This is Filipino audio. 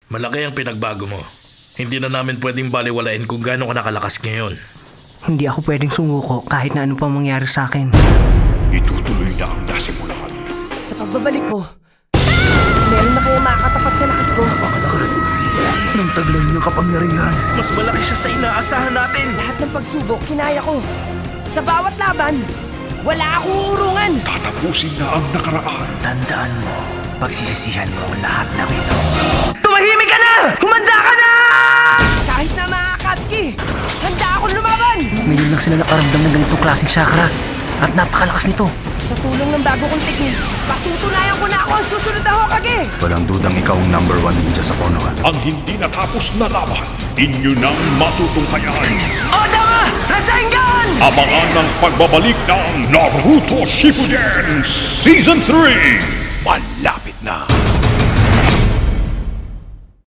Malaki ang pinagbago mo. Hindi na namin pwedeng baliwalain kung gaano ka nakalakas ngayon. Hindi ako pwedeng sumuko kahit na ano pa mangyari sa akin. Itutuloy na ang nasimulan. Sa pagbabalik ko, meron na kaya makakatapat sa lakas ko. Napakalakas ng taglay niyang kapangyarihan. Mas malaki siya sa inaasahan natin. Lahat ng pagsubok, kinaya ko. Sa bawat laban, wala akong uurungan. Tatapusin na ang nakaraan. Tandaan mo, pagsisisihan mo ang lahat ng ito. Tumahimik ka na! Humanda ka na! Kahit na mga Akatsuki, handa akong lumaban! Ngayon lang sila nakaramdam ng ganitong klaseng chakra at napakalakas nito. Sa tulong ng bago kong teknik, patutunayan ko na ako ang susunod na Hokage! Walang dudang ikaw ang #1 ninja sa Konoha. Ang hindi natapos na laban, inyo nang matutunghayan. Oda! Rasengan! Abangan ang pagbabalik ng Naruto Shippuden Season 3! Malapit na!